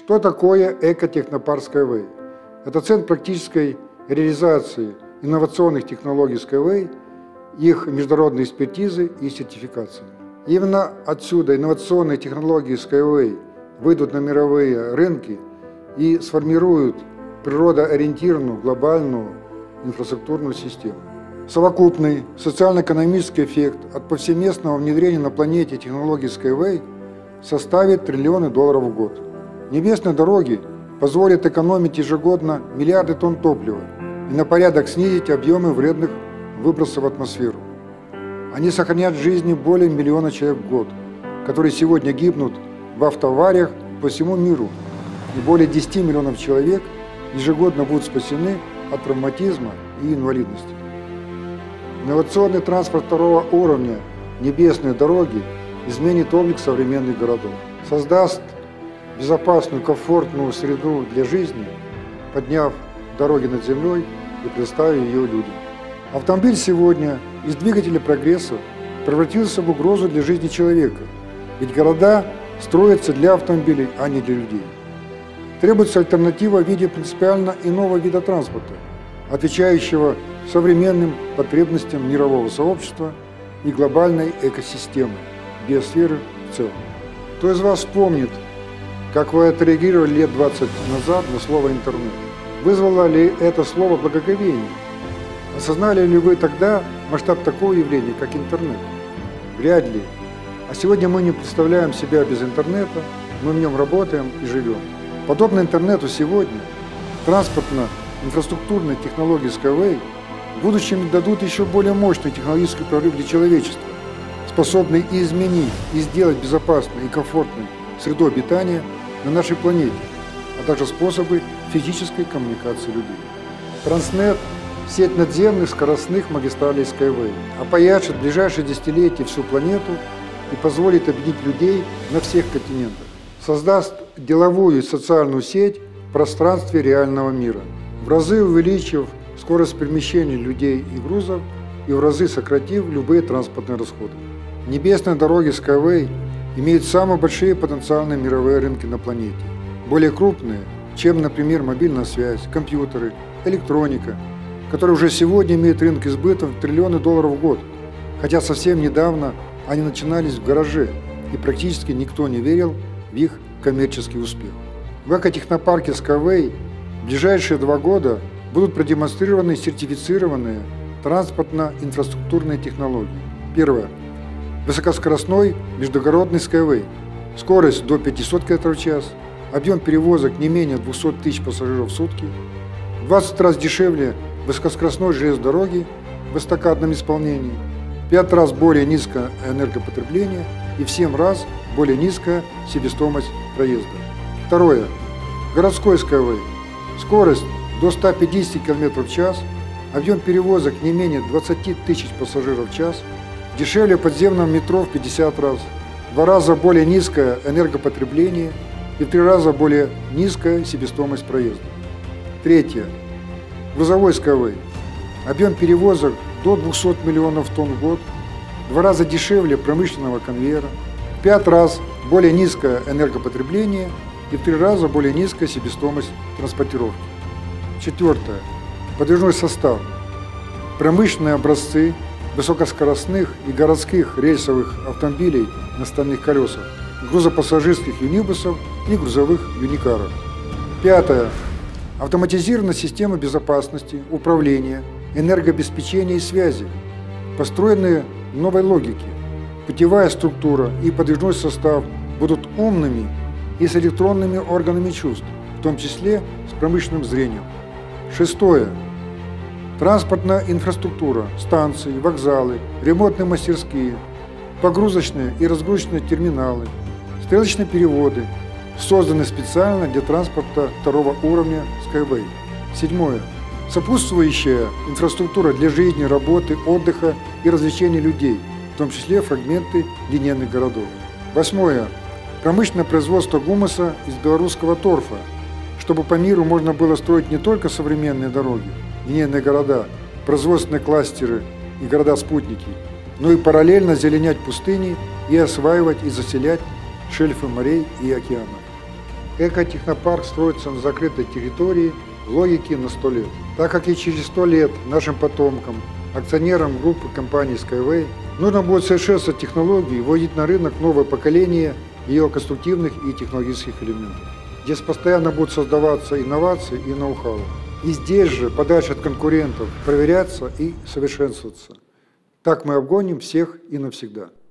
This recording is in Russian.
Что такое экотехнопарк Skyway? Это центр практической реализации инновационных технологий Skyway, их международной экспертизы и сертификации. Именно отсюда инновационные технологии Skyway выйдут на мировые рынки и сформируют природоориентированную глобальную инфраструктурную систему. Совокупный социально-экономический эффект от повсеместного внедрения на планете технологий Skyway составит триллионы долларов в год. Небесные дороги позволят экономить ежегодно миллиарды тонн топлива и на порядок снизить объемы вредных выбросов в атмосферу. Они сохранят жизни более миллиона человек в год, которые сегодня гибнут в автоавариях по всему миру, и более 10 миллионов человек ежегодно будут спасены от травматизма и инвалидности. Инновационный транспорт второго уровня «Небесные дороги» изменит облик современных городов, создаст безопасную, комфортную среду для жизни, подняв дороги над землей и предоставив ее людям. Автомобиль сегодня из двигателя прогресса превратился в угрозу для жизни человека, ведь города строятся для автомобилей, а не для людей. Требуется альтернатива в виде принципиально иного вида транспорта, отвечающего современным потребностям мирового сообщества и глобальной экосистемы, биосферы в целом. Кто из вас помнит, как вы отреагировали лет 20 назад на слово «интернет»? Вызвало ли это слово благоговение? Осознали ли вы тогда масштаб такого явления, как интернет? Вряд ли. А сегодня мы не представляем себя без интернета, мы в нем работаем и живем. Подобно интернету сегодня, транспортно-инфраструктурные технологии Skyway в будущем дадут еще более мощный технологический прорыв для человечества, способный и изменить, и сделать безопасной и комфортной среду обитания на нашей планете, а также способы физической коммуникации людей. Транснет – сеть надземных скоростных магистралей Skyway опояшет в ближайшие десятилетия всю планету и позволит объединить людей на всех континентах. Создаст деловую и социальную сеть в пространстве реального мира, в разы увеличив скорость перемещения людей и грузов и в разы сократив любые транспортные расходы. Небесные дороги Skyway имеют самые большие потенциальные мировые рынки на планете, более крупные, чем, например, мобильная связь, компьютеры, электроника, которые уже сегодня имеют рынок сбыта в триллионы долларов в год, хотя совсем недавно они начинались в гараже, и практически никто не верил в их коммерческий успех. В экотехнопарке Skyway в ближайшие 2 года будут продемонстрированы сертифицированные транспортно-инфраструктурные технологии. Первое. Высокоскоростной междугородный Skyway. Скорость до 500 км в час, объем перевозок не менее 200 тысяч пассажиров в сутки, в 20 раз дешевле высокоскоростной железной дороги в эстакадном исполнении, в 5 раз более низкое энергопотребление и в 7 раз более низкая себестоимость проезда. Второе. Городской Skyway. Скорость до 150 км в час, объем перевозок не менее 20 тысяч пассажиров в час, дешевле подземного метро в 50 раз, в 2 раза более низкое энергопотребление и в 3 раза более низкая себестоимость проезда. Третье. Грузовой Skyway. Объем перевозок до 200 миллионов тонн в год, в 2 раза дешевле промышленного конвейера, в 5 раз более низкое энергопотребление и в 3 раза более низкая себестоимость транспортировки. Четвертое. Подвижной состав. Промышленные образцы высокоскоростных и городских рельсовых автомобилей на стальных колесах, грузопассажирских юнибусов и грузовых юникаров. Пятое. Автоматизированная система безопасности, управления, энергообеспечения и связи, построенные в новой логике. Путевая структура и подвижной состав будут умными и с электронными органами чувств, в том числе с промышленным зрением. Шестое. Транспортная инфраструктура, станции, вокзалы, ремонтные мастерские, погрузочные и разгрузочные терминалы, стрелочные переводы, созданы специально для транспорта второго уровня Skyway. Седьмое. Сопутствующая инфраструктура для жизни, работы, отдыха и развлечений людей, в том числе фрагменты линейных городов. Восьмое. Промышленное производство гумуса из белорусского торфа, чтобы по миру можно было строить не только современные дороги, линейные города, производственные кластеры и города-спутники, но и параллельно зеленять пустыни и осваивать и заселять шельфы морей и океанов. Экотехнопарк строится на закрытой территории в логике на 100 лет. Так как и через 100 лет нашим потомкам, акционерам группы компании Skyway, нужно будет совершенствовать технологии и вводить на рынок новое поколение ее конструктивных и технологических элементов. Здесь постоянно будут создаваться инновации и ноу-хау. И здесь же, подальше от конкурентов, проверяться и совершенствоваться. Так мы обгоним всех и навсегда.